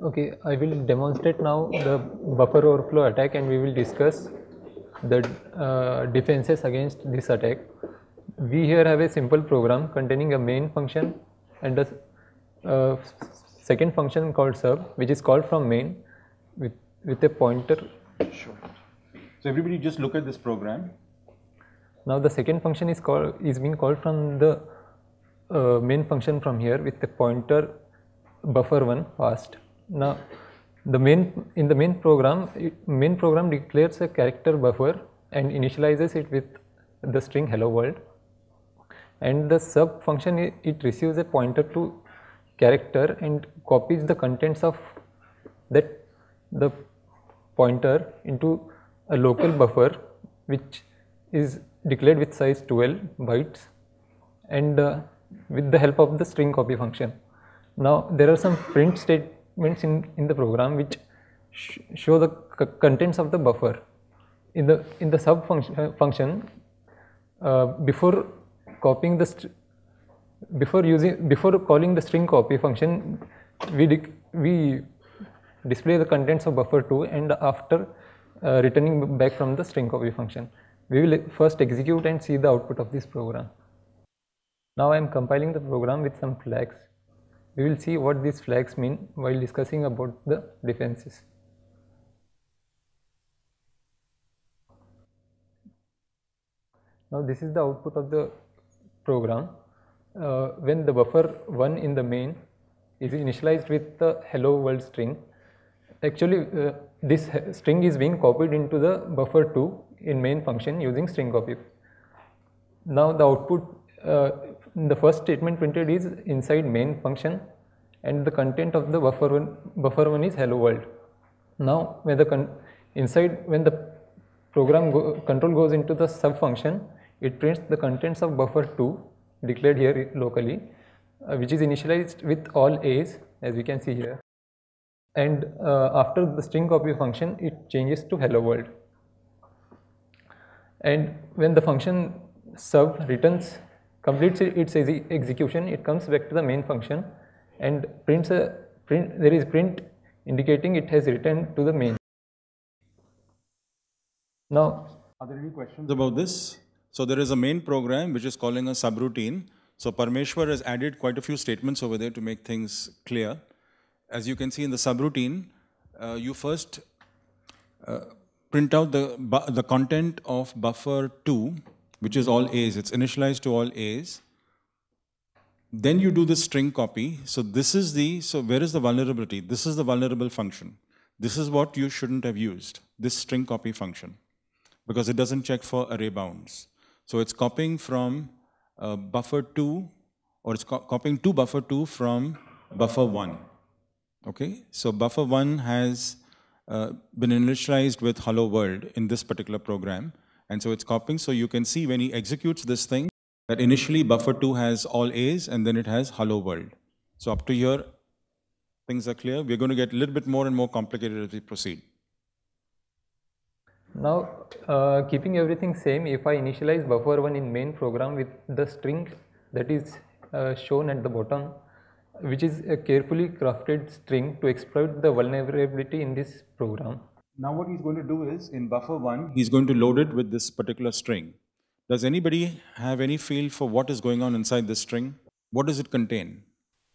Okay, I will demonstrate now the buffer overflow attack, and we will discuss the defenses against this attack. We here have a simple program containing a main function and a second function called sub, which is called from main with a pointer. Sure. So everybody just look at this program. Now the second function is being called from the main function from here with the pointer buffer1 past. Now the in the main program declares a character buffer and initializes it with the string hello world, and the sub function it receives a pointer to character and copies the contents of the pointer into a local buffer which is declared with size 12 bytes and with the help of the string copy function. Now there are some print statements in the program which show the contents of the buffer. In the sub function, before calling the string copy function, we display the contents of buffer2, and after returning back from the string copy function, we will first execute and see the output of this program. Now I am compiling the program with some flags. We will see what these flags mean while discussing about the defenses. Now this is the output of the program when the buffer1 in the main is initialized with the hello world string. Actually this string is being copied into the buffer2 in main function using string copy. Now the output, the first statement printed is inside main function, and the content of the buffer1 is hello world. Now when the program control goes into the sub function, it prints the contents of buffer2 declared here locally, which is initialized with all A's, as we can see here, and after the string copy function it changes to hello world. And when the function sub completes its execution, it comes back to the main function and there is print indicating it has returned to the main. Now, are there any questions about this? So there is a main program which is calling a subroutine. So Parmeshwar has added quite a few statements over there to make things clear. As you can see in the subroutine, you first print out the content of buffer2, which is all A's. It's initialized to all A's. Then you do the string copy. So where is the vulnerability? This is the vulnerable function. This is what you shouldn't have used, this string copy function, because it doesn't check for array bounds. So it's copying from buffer2, or it's copying to buffer2 from buffer1. Okay, so buffer1 has been initialized with hello world in this particular program, and so it's copying. So you can see when he executes this thing that initially buffer2 has all A's and then it has hello world. So up to here things are clear. We're going to get a little bit more and more complicated as we proceed. Now keeping everything same, if I initialize buffer1 in main program with the string that is shown at the bottom, which is a carefully crafted string to exploit the vulnerability in this program. Now what he's going to do is, in buffer1, he's going to load it with this particular string. Does anybody have any feel for what is going on inside this string? What does it contain?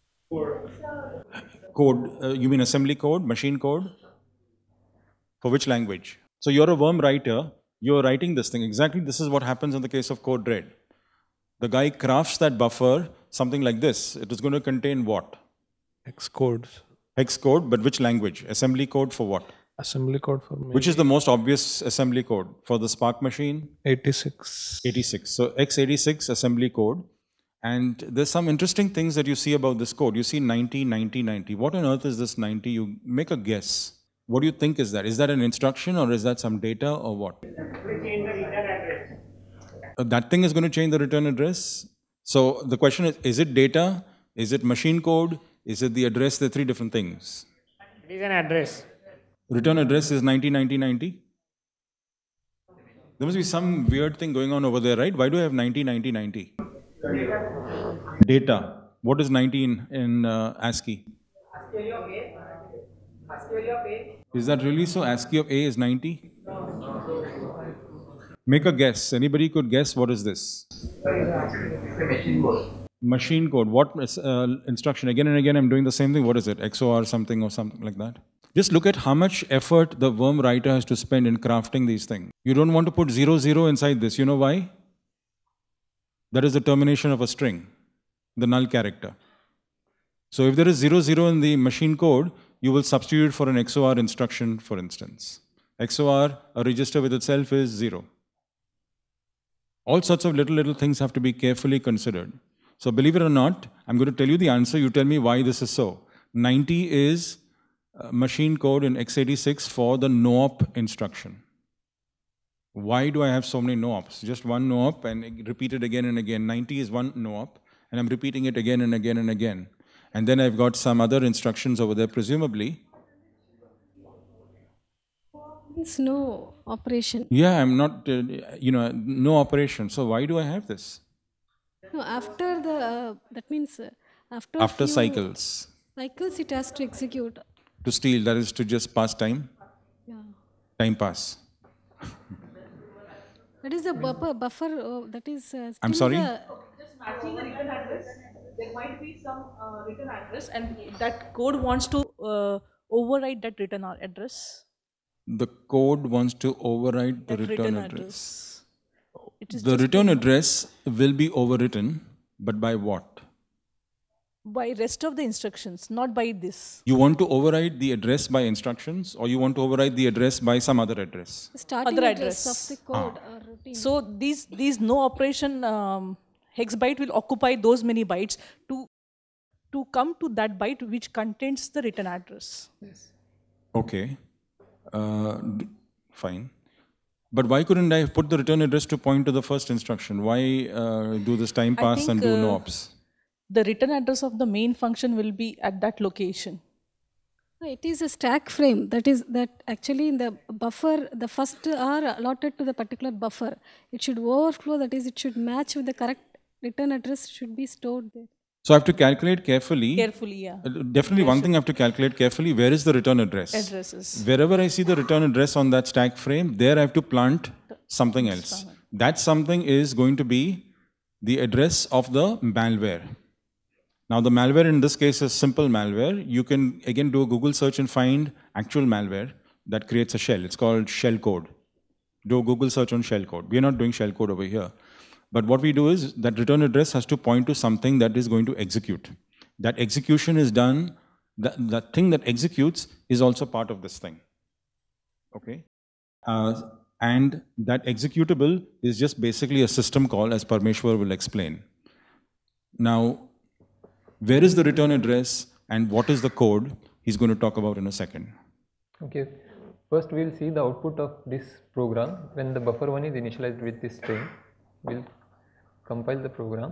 Code. You mean assembly code, machine code? For which language? So you're a worm writer, you're writing this thing. Exactly this is what happens in the case of code red. The guy crafts that buffer, something like this. It is going to contain what? Hex codes. Hex code, but which language? Assembly code for what? Assembly code for me. Which is the most obvious assembly code? For the Spark machine? 86. 86. So x86 assembly code. And there's some interesting things that you see about this code. You see 90, 90, 90. What on earth is this 90? You make a guess. What do you think is that? Is that an instruction or is that some data or what? That thing is going to change the return address. So the question is it data? Is it machine code? Is it the address? There are three different things. It is an address. Return address is 90, 90, 90. There must be some weird thing going on over there, right? Why do I have 90, 90, 90? Data. What is 90 in ASCII? Is that really so? ASCII of A is 90? Make a guess. Anybody could guess what is this? Machine code. What instruction? Again and again, I'm doing the same thing. What is it? XOR something or something like that? Just look at how much effort the worm writer has to spend in crafting these things. You don't want to put 00 inside this. You know why? That is the termination of a string, the null character. So if there is 00 in the machine code, you will substitute for an XOR instruction, for instance. XOR, a register with itself, is 0. All sorts of little things have to be carefully considered. So believe it or not, I'm going to tell you the answer. You tell me why this is so. 90 is machine code in x86 for the no-op instruction. Why do I have so many no-ops? Just one no-op and repeat it again and again. 90 is one no-op, and I'm repeating it again and again and again. And then I've got some other instructions over there, presumably. It's no operation. Yeah, I'm not, no operation. So why do I have this? No, after the, that means After cycles. Cycles it has to execute. To steal, that is to just pass time? Yeah. Time pass. That is the buffer, that is... I'm sorry? Just matching a return address, there might be some return address and that code wants to override that return address. The code wants to override the That return address. It is The return address will be overwritten, but by what? by rest of the instructions, not by this. You want to override the address by instructions, or you want to override the address by some other address? starting Other address address. of the code or routine. So these no operation hex byte will occupy those many bytes to come to that byte which contains the return address. Okay, fine. But why couldn't I put the return address to point to the first instruction? Why do this time I pass and think, do no ops? The return address of the main function will be at that location. It is a stack frame. That is that actually in the buffer, the first are allotted to the particular buffer. It should overflow. That is, it should match with the correct return address. Should be stored there. So I have to calculate carefully. Carefully, yeah. Definitely one thing I have to calculate carefully, where is the return address? Addresses. Wherever I see the return address on that stack frame, there I have to plant something else. That something is going to be the address of the malware. Now the malware in this case is simple malware. You can again do a Google search and find actual malware that creates a shell. It's called shell code. Do a Google search on shell code. We are not doing shell code over here. But what we do is that return address has to point to something that is going to execute. That execution is done, that thing that executes is also part of this thing. Okay? And that executable is just basically a system call, as Parmeshwar will explain. Now, where is the return address and what is the code, he's going to talk about in a second. Okay, first we'll see the output of this program when the buffer 1 is initialized with this string. We'll compile the program.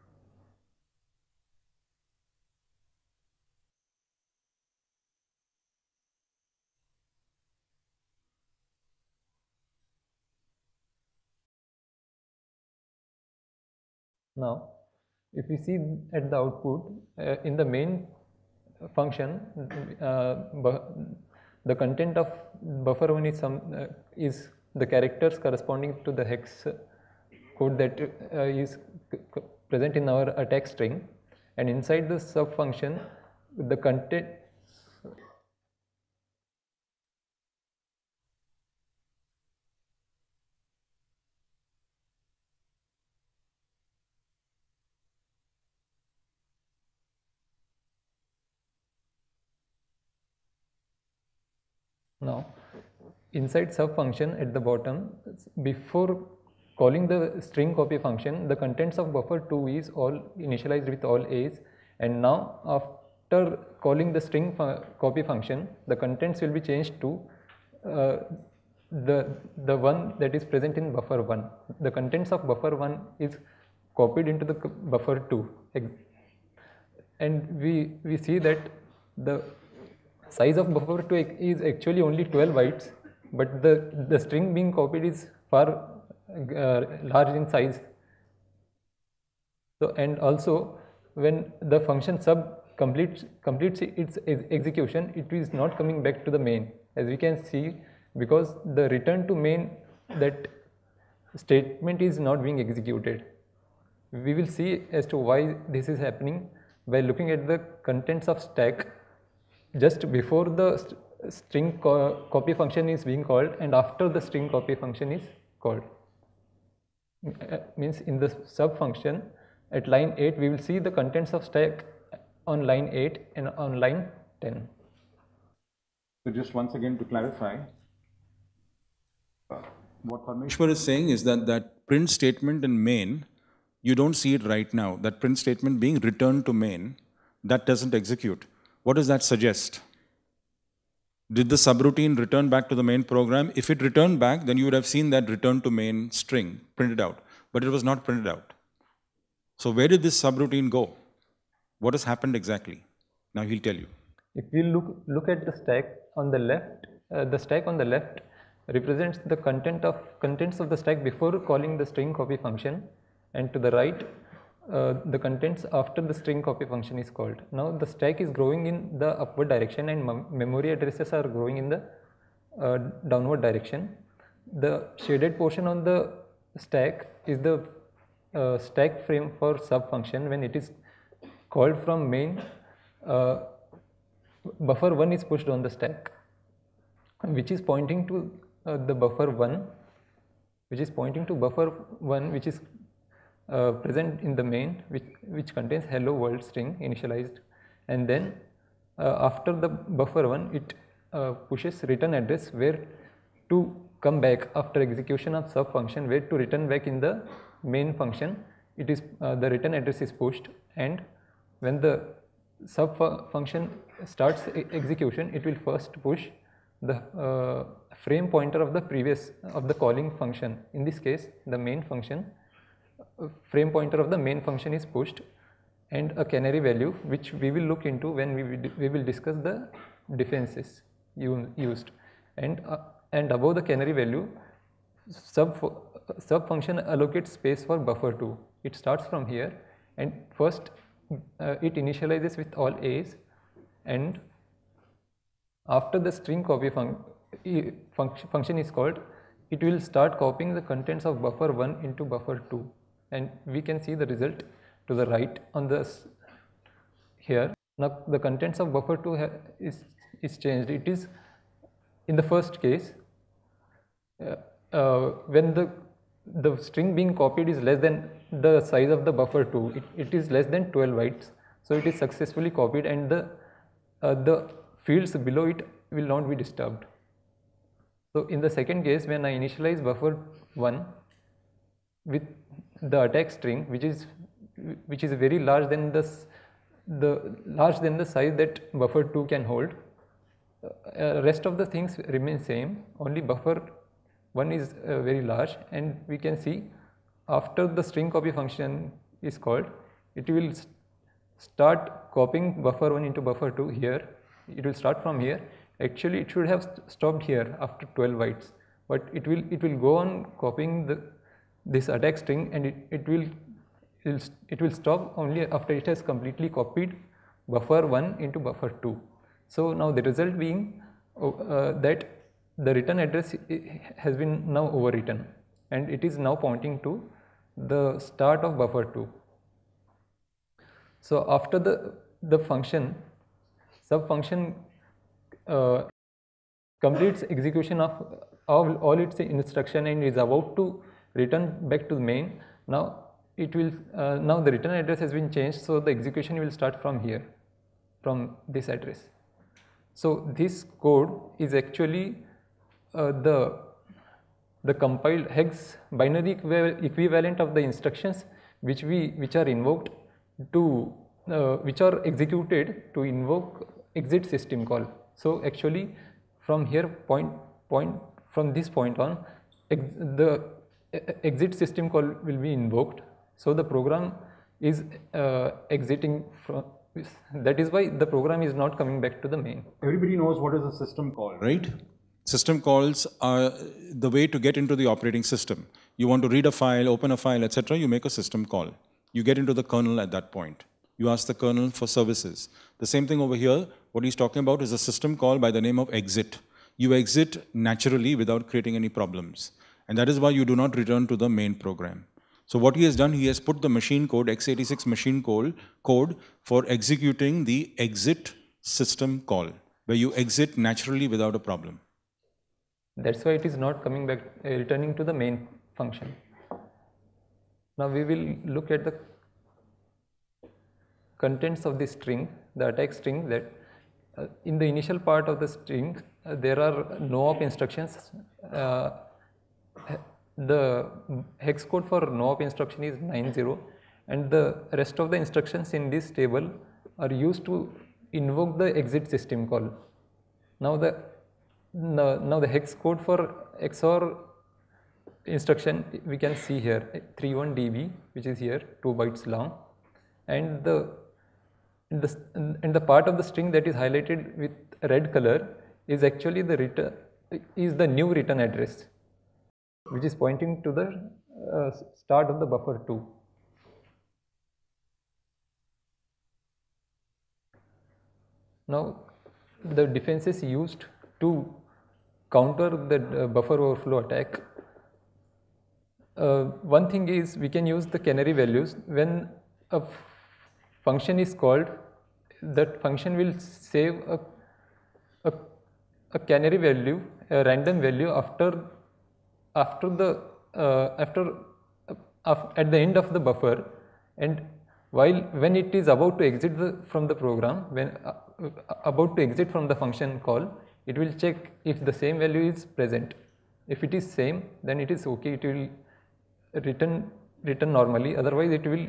Now, if we see at the output, in the main function, the content of buffer 1 is the characters corresponding to the hex code that is present in our attack string, and inside the sub function, the content. Now, inside sub function at the bottom, before calling the string copy function, the contents of buffer 2 is all initialized with all A's, and now after calling the string copy function, the contents will be changed to the one that is present in buffer 1. The contents of buffer 1 is copied into the buffer 2, and we see that the size of buffer 2 is actually only 12 bytes, but the string being copied is far large in size. So, and also when the function sub completes its execution, it is not coming back to the main, as we can see, because the return to main, that statement is not being executed. We will see as to why this is happening by looking at the contents of stack just before the string copy function is being called and after the string copy function is called. Means in the sub function at line 8 we will see the contents of stack on line 8 and on line 10. So just once again to clarify, what Parmeshwar is saying is that that print statement in main, you don't see it right now. That print statement being returned to main, that doesn't execute. What does that suggest? Did the subroutine return back to the main program? If it returned back, then you would have seen that return to main string printed out, but it was not printed out. So where did this subroutine go? What has happened exactly? Now he'll tell you. If we look at the stack on the left, the stack on the left represents the contents of the stack before calling the string copy function, and to the right the contents after the string copy function is called. Now the stack is growing in the upward direction and memory addresses are growing in the downward direction. The shaded portion on the stack is the stack frame for sub function. When it is called from main, buffer 1 is pushed on the stack, which is pointing to the buffer 1, which is pointing to buffer 1, which is present in the main, which contains hello world string initialized, and then after the buffer 1 it pushes return address where to come back after execution of sub function, where to return back in the main function. It is the return address is pushed, and when the sub function starts execution, it will first push the frame pointer of the calling function. In this case the main function, frame pointer of the main function is pushed, and a canary value, which we will look into when we will discuss the defenses used, and above the canary value, sub function allocates space for buffer 2. It starts from here, and first it initializes with all A's, and after the string copy function is called, it will start copying the contents of buffer 1 into buffer 2, and we can see the result to the right on this here. Now the contents of buffer 2 is changed. It is in the first case when the string being copied is less than the size of the buffer 2, it is less than 12 bytes, so it is successfully copied, and the fields below it will not be disturbed. So in the second case, when I initialize buffer 1 with the attack string, which is very large than the size that buffer 2 can hold, rest of the things remain same, only buffer 1 is very large, and we can see after the string copy function is called, it will start copying buffer 1 into buffer 2 here. It will start from here. Actually it should have stopped here after 12 bytes, but it will go on copying this attack string, and it will stop only after it has completely copied buffer 1 into buffer 2. So now the result being that the return address has been now overwritten, and it is now pointing to the start of buffer 2. So after the function, sub function completes execution of all its instruction and is about to return back to the main. Now it will now the return address has been changed, so the execution will start from here, from this address. So this code is actually the compiled hex binary equivalent of the instructions which are invoked to which are executed to invoke exit system call. So actually from here from this point on, the exit system call will be invoked. So the program is exiting from. That is why the program is not coming back to the main. Everybody knows what is a system call, right? System calls are the way to get into the operating system. You want to read a file, open a file, etc. You make a system call. You get into the kernel at that point. You ask the kernel for services. The same thing over here, what he's talking about is a system call by the name of exit. You exit naturally without creating any problems. And that is why you do not return to the main program. So what he has done, he has put the machine code, x86 machine code for executing the exit system call, where you exit naturally without a problem. That's why it is not coming back, returning to the main function. Now we will look at the contents of the string, the attack string, that in the initial part of the string, there are no op instructions. The hex code for no op instruction is 90, and the rest of the instructions in this table are used to invoke the exit system call. Now the hex code for XOR instruction we can see here 31db, which is here 2 bytes long, and the part of the string that is highlighted with red color is actually the new return address, which is pointing to the start of the buffer 2. Now the defenses used to counter the buffer overflow attack. One thing is we can use the canary values. When a function is called, that function will save a canary value, a random value at the end of the buffer, and when it is about to exit from the program, when about to exit from the function call, it will check if the same value is present. If it is same, then it is okay, it will return normally, otherwise it will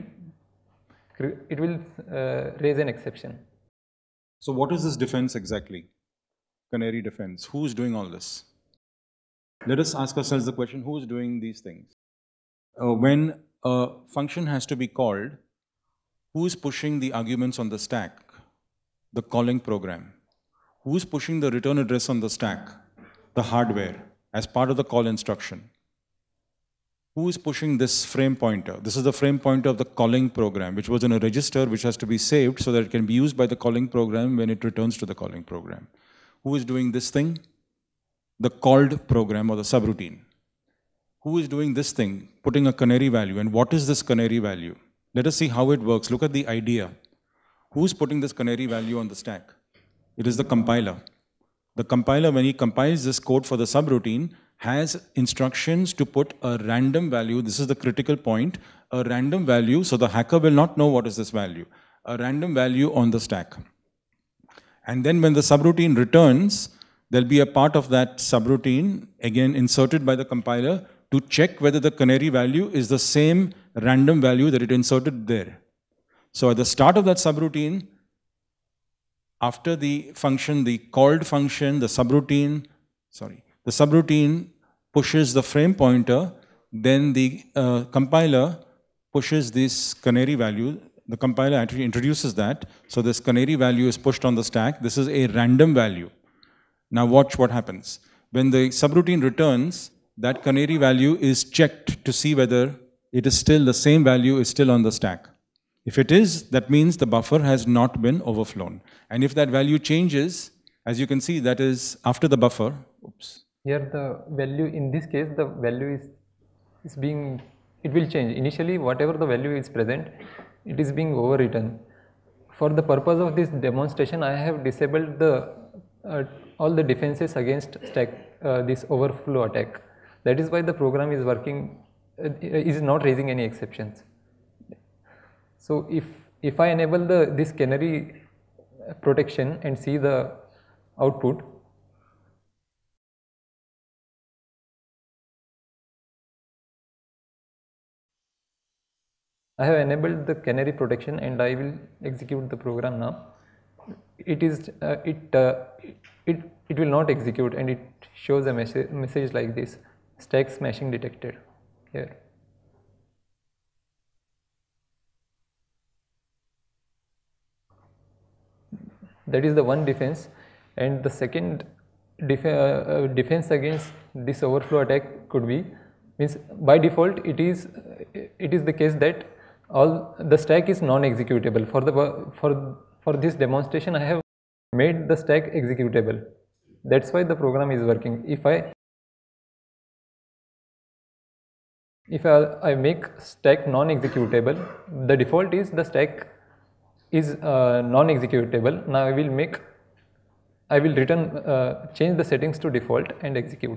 raise an exception. So what is this defense exactly? Canary defense. Who is doing all this? Let us ask ourselves the question, who is doing these things? When a function has to be called, who is pushing the arguments on the stack? The calling program. Who is pushing the return address on the stack? The hardware, as part of the call instruction. Who is pushing this frame pointer? This is the frame pointer of the calling program, which was in a register which has to be saved so that it can be used by the calling program when it returns to the calling program. Who is doing this thing? The called program or the subroutine. Who is doing this thing? Putting a canary value. And what is this canary value? Let us see how it works. Look at the idea. Who is putting this canary value on the stack? It is the compiler. The compiler, when he compiles this code for the subroutine, has instructions to put a random value. This is the critical point. A random value, so the hacker will not know what is this value. A random value on the stack. And then when the subroutine returns, there'll be a part of that subroutine, again inserted by the compiler, to check whether the canary value is the same random value that it inserted there. So at the start of that subroutine, after the function, the called function, the subroutine pushes the frame pointer, then the compiler pushes this canary value. The compiler actually introduces that. So this canary value is pushed on the stack. This is a random value. Now watch what happens. When the subroutine returns, that canary value is checked to see whether it is still the same value is still on the stack. If it is, that means the buffer has not been overflown. And if that value changes, as you can see, that is after the buffer. Oops. Here the value, in this case, the value is being, it will change. Initially, whatever the value is present, it is being overwritten. For the purpose of this demonstration, I have disabled all the defenses against this overflow attack. That is why the program is working, is not raising any exceptions. So if I enable this canary protection and see the output, I have enabled the canary protection and I will execute the program now. It will not execute and it shows a message like this: stack smashing detected here. That is the one defense, and the second defense against this overflow attack could be, means by default it is the case that all the stack is non-executable. For this demonstration, I have made the stack executable. That's why the program is working. If I make stack non-executable, the default is the stack is non-executable. Now I will return change the settings to default and execute.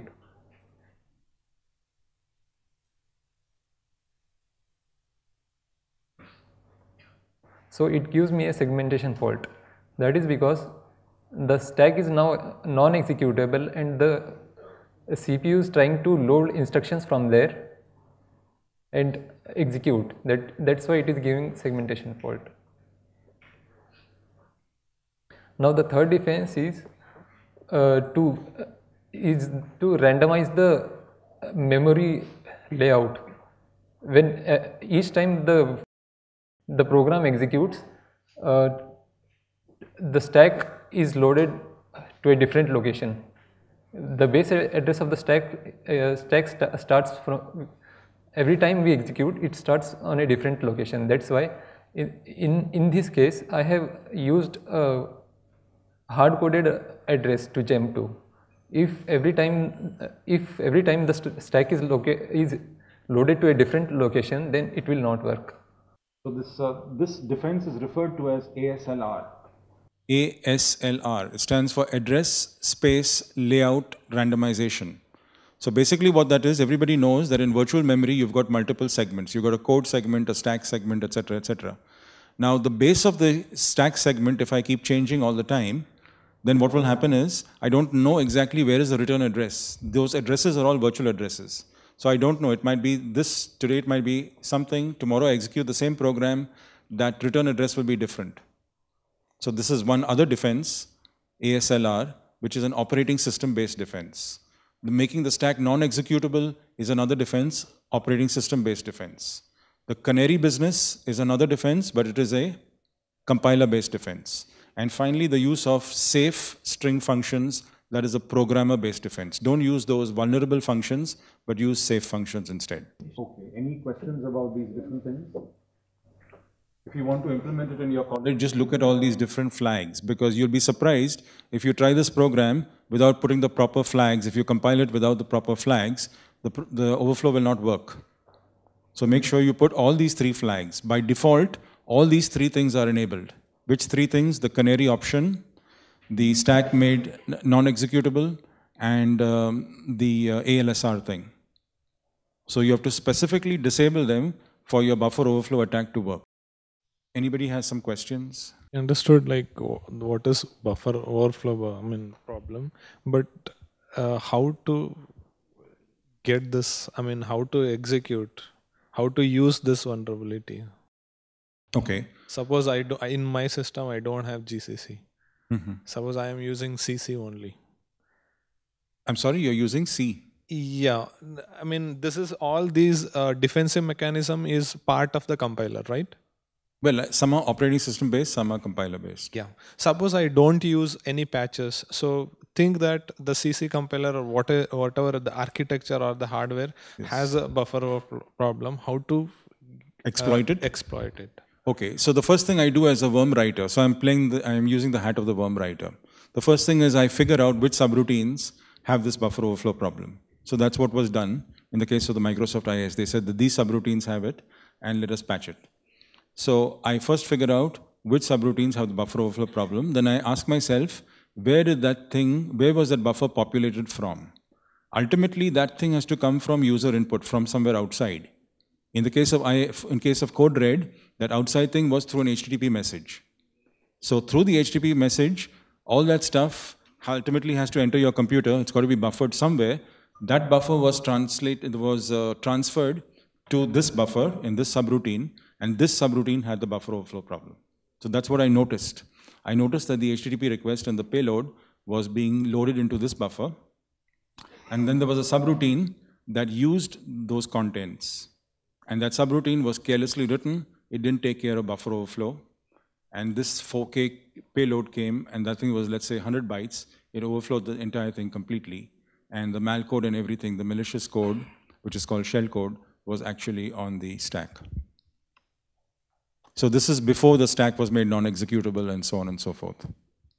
So it gives me a segmentation fault. That is because the stack is now non-executable and the CPU is trying to load instructions from there and execute. That's why it is giving segmentation fault. Now the third defense is to randomize the memory layout. When each time the program executes, the stack is loaded to a different location. The base address of the stack starts from, every time we execute, it starts on a different location. That's why in this case I have used a hard-coded address to jump to. If every time the stack is loaded to a different location, then it will not work. So this defense is referred to as ASLR. ASLR, it stands for Address Space Layout Randomization. So basically what that is, everybody knows that in virtual memory you've got multiple segments. You've got a code segment, a stack segment, etc., etc. Now the base of the stack segment, if I keep changing all the time, then what will happen is, I don't know exactly where is the return address. Those addresses are all virtual addresses. So I don't know, it might be this, today it might be something, tomorrow I execute the same program, that return address will be different. So this is one other defense, ASLR, which is an operating system based defense. Making the stack non-executable is another defense, operating system based defense. The canary business is another defense, but it is a compiler based defense. And finally, the use of safe string functions, that is a programmer based defense. Don't use those vulnerable functions, but use safe functions instead. Okay, any questions about these different things? If you want to implement it in your college, just look at all these different flags, because you'll be surprised if you try this program without putting the proper flags. If you compile it without the proper flags, the overflow will not work. So make sure you put all these three flags. By default, all these three things are enabled. Which three things? The canary option, the stack made non-executable, and the ALSR thing. So you have to specifically disable them for your buffer overflow attack to work. Anybody has some questions? I understood like what is buffer overflow problem, but how to get this, how to execute, how to use this vulnerability. Okay. Suppose in my system I don't have GCC. Suppose I am using CC only. I'm sorry, you're using C. Yeah, this is all these defensive mechanism is part of the compiler, right? Well, some are operating system based, some are compiler based. Yeah. Suppose I don't use any patches. So think that the CC compiler or whatever the architecture or the hardware has a buffer overflow problem. How to exploit it? Exploit it. Okay. So the first thing I do as a worm writer, so I'm using the hat of the worm writer. The first thing is I figure out which subroutines have this buffer overflow problem. So that's what was done in the case of the Microsoft IIS. They said that these subroutines have it and let us patch it. So I first figure out which subroutines have the buffer overflow problem. Then I ask myself, where was that buffer populated from? Ultimately, that thing has to come from user input, from somewhere outside. In the case of code red, that outside thing was through an HTTP message. So through the HTTP message, all that stuff ultimately has to enter your computer. It's got to be buffered somewhere. That buffer was transferred to this buffer in this subroutine. And this subroutine had the buffer overflow problem. So that's what I noticed. I noticed that the HTTP request and the payload was being loaded into this buffer. And then there was a subroutine that used those contents. And that subroutine was carelessly written. It didn't take care of buffer overflow. And this 4K payload came, and that thing was, let's say, 100 bytes. It overflowed the entire thing completely. And the malcode and everything, the malicious code, which is called shell code, was actually on the stack. So this is before the stack was made non-executable and so on and so forth.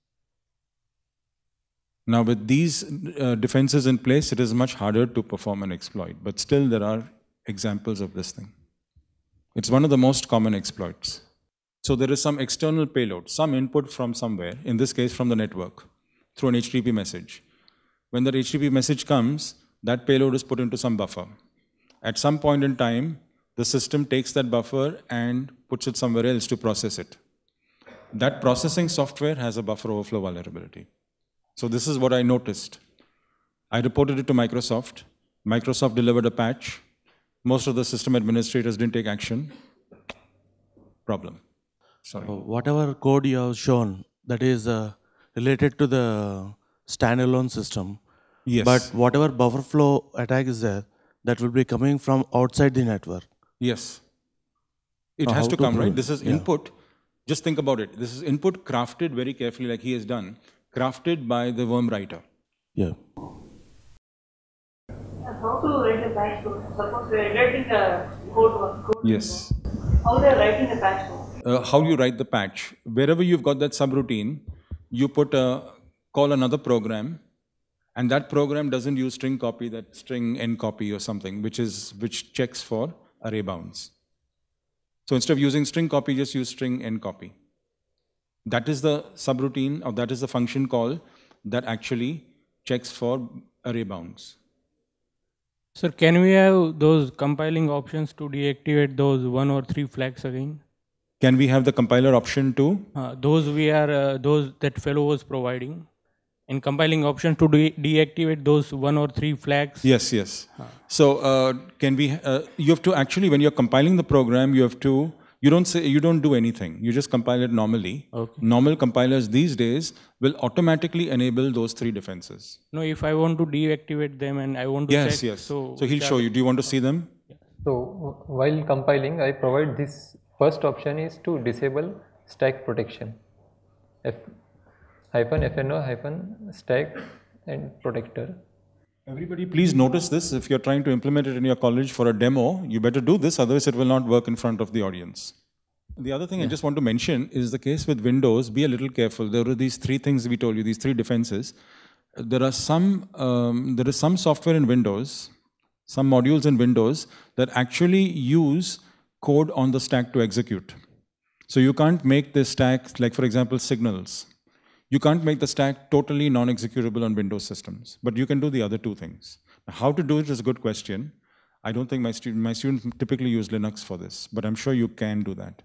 Now with these defenses in place, it is much harder to perform an exploit, but still there are examples of this thing. It's one of the most common exploits. So there is some external payload, some input from somewhere, in this case from the network, through an HTTP message. When that HTTP message comes, that payload is put into some buffer. At some point in time, the system takes that buffer and puts it somewhere else to process it. That processing software has a buffer overflow vulnerability. So this is what I noticed. I reported it to Microsoft. Microsoft delivered a patch. Most of the system administrators didn't take action. Problem. Sorry. Whatever code you have shown, that is related to the standalone system. Yes. But whatever buffer flow attack is there, that will be coming from outside the network. Yes. It Now, has how to to come, prove right? it? This is Yeah. input. Just think about it. This is input crafted very carefully, like he has done, crafted by the worm writer. Yeah. How to write a patch code? Suppose we are writing a code. Yes. How they are writing a patch code? How you write the patch. Wherever you've got that subroutine, you call another program, and that program doesn't use string copy, that string ncopy or something, which checks for array bounds. So instead of using string copy, just use string ncopy. That is the subroutine, or that is the function call that actually checks for array bounds. Sir, can we have those compiling options to deactivate those 1 or 3 flags again? Can we have the compiler option too? Those that fellow was providing. In compiling option to deactivate those 1 or 3 flags. Yes, yes. So you have to actually, when you're compiling the program, you don't do anything. You just compile it normally. Okay. Normal compilers these days will automatically enable those 3 defenses. No, if I want to deactivate them and I want to check. Yes. So he'll show you. Do you want to see them? So while compiling, I provide this first option is to disable stack protection. -fno -stack and protector. Everybody please notice this. If you're trying to implement it in your college for a demo, you better do this, otherwise it will not work in front of the audience. The other thing I just want to mention is the case with Windows. Be a little careful. There are these 3 things we told you, these 3 defenses. There is some software in Windows, some modules in Windows that actually use code on the stack to execute. So you can't make the stack, like for example, signals. You can't make the stack totally non-executable on Windows systems, but you can do the other 2 things. Now, how to do it is a good question. I don't think my students typically use Linux for this, but I'm sure you can do that.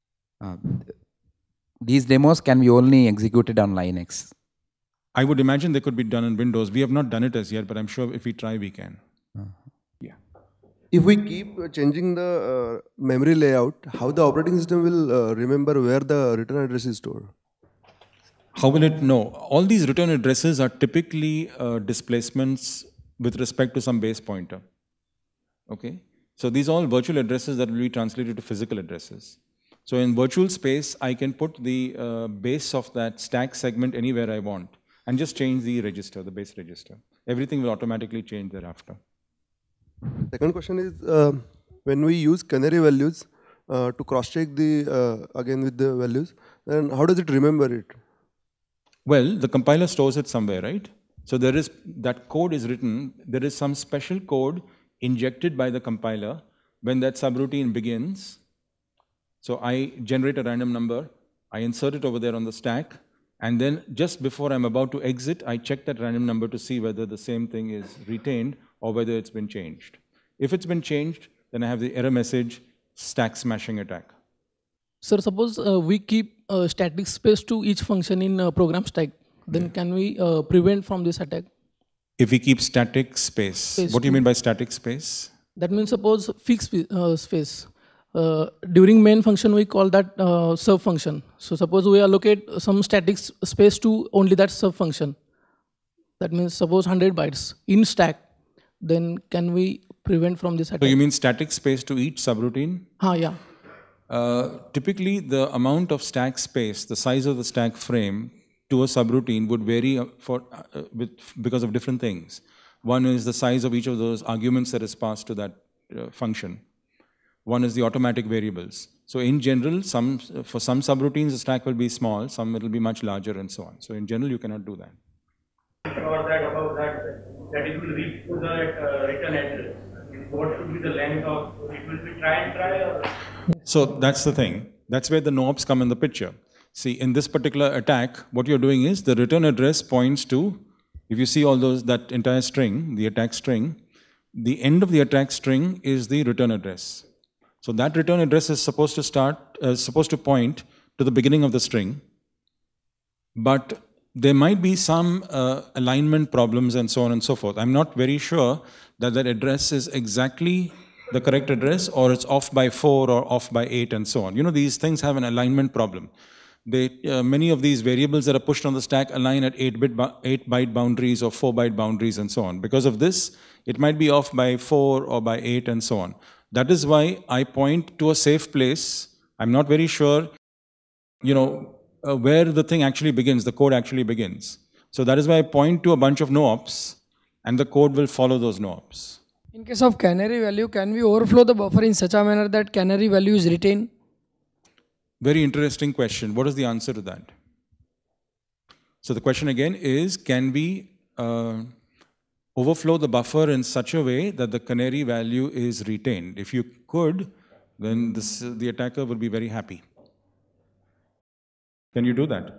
These demos can be only executed on Linux. I would imagine they could be done in Windows. We have not done it as yet, but I'm sure if we try, we can. Yeah. If we keep changing the memory layout, how the operating system will remember where the return address is stored? How will it know? All these return addresses are typically displacements with respect to some base pointer. Okay? So these are all virtual addresses that will be translated to physical addresses. So in virtual space, I can put the base of that stack segment anywhere I want and just change the register, the base register. Everything will automatically change thereafter. Second question is, when we use canary values to cross-check again with the values, then how does it remember it? Well, the compiler stores it somewhere, right? So that code is written, there is some special code injected by the compiler when that subroutine begins. So I generate a random number, I insert it over there on the stack, and then just before I'm about to exit, I check that random number to see whether the same thing is retained or whether it's been changed. If it's been changed, then I have the error message, stack smashing attack. Sir, suppose we keep static space to each function in program stack, then can we prevent from this attack? If we keep static space, what do you mean by static space? That means suppose fixed space. During main function, we call that sub function. So suppose we allocate some static space to only that sub function. That means suppose 100 bytes in stack, then can we prevent from this attack? So you mean static space to each subroutine? Yeah. Typically, the amount of stack space, the size of the stack frame to a subroutine would vary because of different things. One is the size of each of those arguments that is passed to that function. one is the automatic variables. So in general, for some subroutines, the stack will be small, some it will be much larger and so on. So in general, you cannot do that. That it will reach to the return address. What should be the length of it? Will be try and try or? So that's the thing. That's where the no-ops come in the picture. See, in this particular attack, what you're doing is the return address points to, if you see all that entire string, the attack string, the end of the attack string is the return address. So that return address is supposed to point to the beginning of the string, but there might be some alignment problems and so on and so forth. I'm not very sure that that address is exactly the correct address, or it's off by 4 or off by 8 and so on. You know, these things have an alignment problem. Many of these variables that are pushed on the stack align at 8-byte boundaries or 4-byte boundaries and so on. Because of this, it might be off by 4 or by 8 and so on. That is why I point to a safe place. I'm not very sure, you know, where the thing actually begins, the code actually begins. So that is why I point to a bunch of no-ops, and the code will follow those no-ops. In case of canary value, can we overflow the buffer in such a manner that canary value is retained? Very interesting question. What is the answer to that? So the question again is, can we overflow the buffer in such a way that the canary value is retained? If you could, then the attacker will be very happy. Can you do that?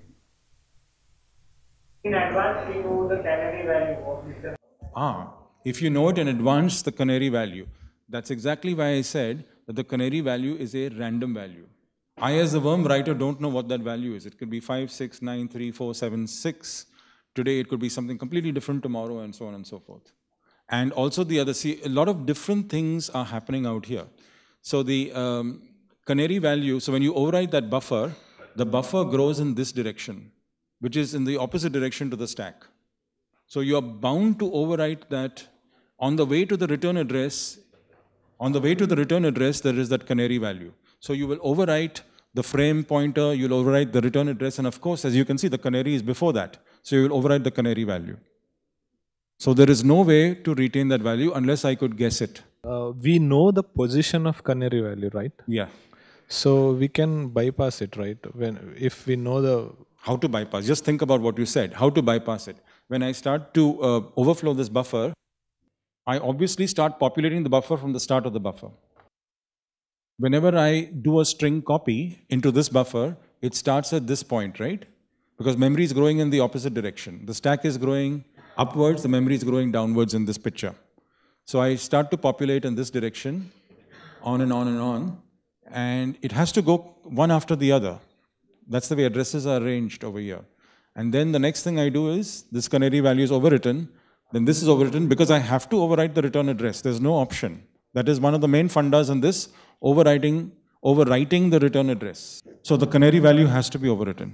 In advance, we know the canary value. If you know it in advance, the canary value. That's exactly why I said that the canary value is a random value. I, as a worm writer, don't know what that value is. It could be 5, 6, 9, 3, 4, 7, 6. Today, it could be something completely different tomorrow, and so on and so forth. And also a lot of different things are happening out here. So the canary value, so when you override that buffer, the buffer grows in this direction, which is in the opposite direction to the stack. So you are bound to overwrite that on the way to the return address. On the way to the return address, there is that canary value. So you will overwrite the frame pointer, you'll overwrite the return address, and of course, as you can see, the canary is before that. So you will overwrite the canary value. So there is no way to retain that value unless I could guess it. We know the position of canary value, right? Yeah. So we can bypass it, right? If we know the... How to bypass? Just think about what you said. How to bypass it? When I start to overflow this buffer, I obviously start populating the buffer from the start of the buffer. Whenever I do a string copy into this buffer, it starts at this point, right? Because memory is growing in the opposite direction. The stack is growing upwards, the memory is growing downwards in this picture. So I start to populate in this direction, on and on and on, and it has to go one after the other. That's the way addresses are arranged over here. And then the next thing I do is, this canary value is overwritten, then this is overwritten because I have to overwrite the return address. There's no option. That is one of the main fundas in this, overwriting the return address. So the canary value has to be overwritten.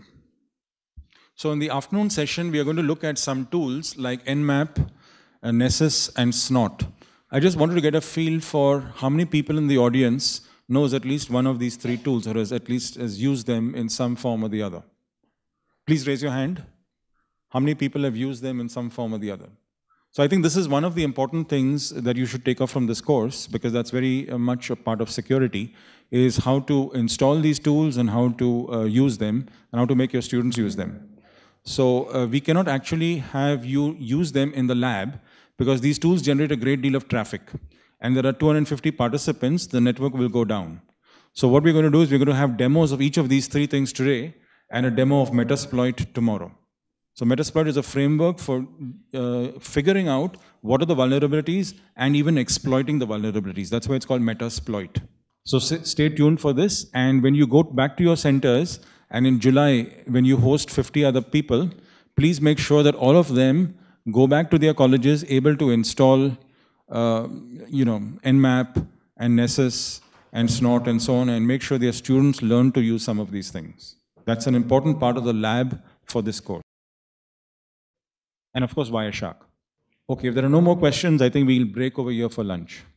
So in the afternoon session, we are going to look at some tools like Nmap, Nessus, and Snot. I just wanted to get a feel for how many people in the audience knows at least one of these 3 tools, or has used them in some form or the other. Please raise your hand. How many people have used them in some form or the other? So I think this is one of the important things that you should take off from this course, because that's very much a part of security, is how to install these tools and how to use them and how to make your students use them. So we cannot actually have you use them in the lab because these tools generate a great deal of traffic. And there are 250 participants, the network will go down. So what we're going to do is we're going to have demos of each of these 3 things today and a demo of Metasploit tomorrow. So Metasploit is a framework for figuring out what are the vulnerabilities and even exploiting the vulnerabilities. That's why it's called Metasploit. So stay tuned for this. And when you go back to your centers, and in July, when you host 50 other people, please make sure that all of them go back to their colleges able to install Nmap and Nessus and Snot and so on, and make sure their students learn to use some of these things. That's an important part of the lab for this course. And of course, Wireshark. Okay, if there are no more questions, I think we'll break over here for lunch.